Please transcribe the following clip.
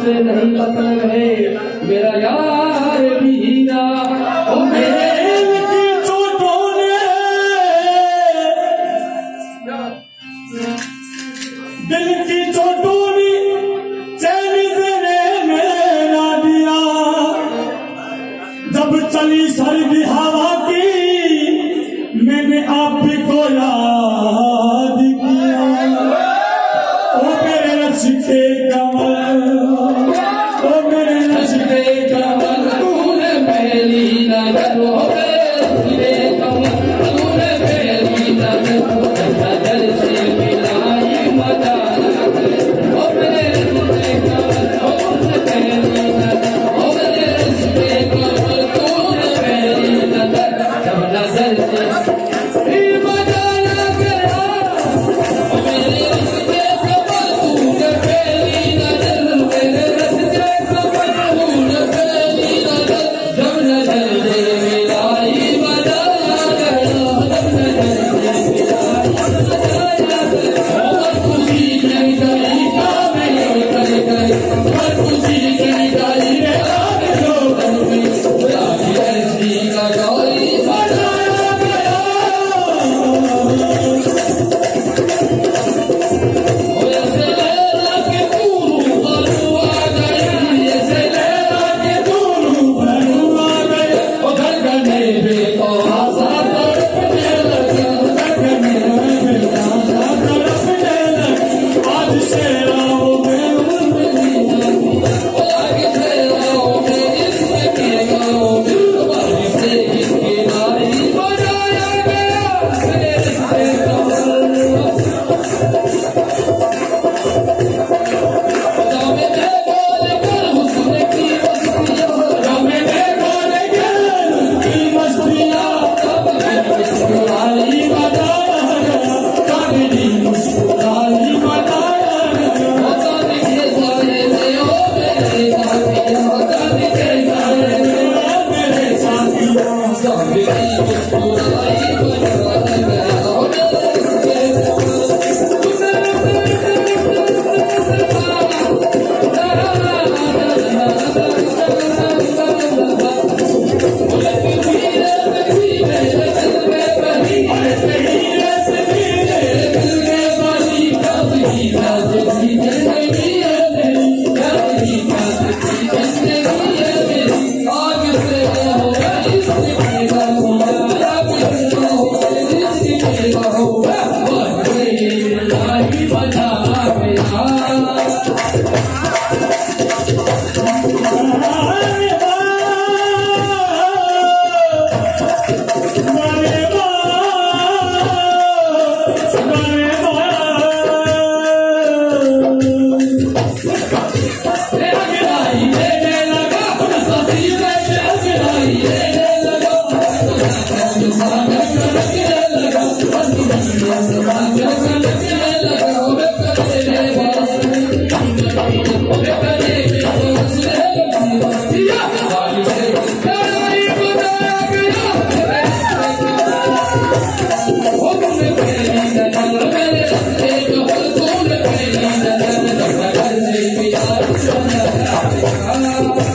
से नहीं मतलब है मेरा यार बीना। ओ मेरे चोटों ने दिल की चोटों ने चैन से ना दिया। जब चली सर्दी हवा की मैंने आपको याद किया। ओ मेरे रस्ते कमल, ओ मेरे रस्ते कमल, तूने पहली नजर, ओ मेरे रस्ते कमल, तूने पहली नजर नजर से मिलाई मजा। ओ मेरे रस्ते कमल, तूने पहली नजर, ओ मेरे रस्ते कमल, तूने पहली नजर नजर से Allah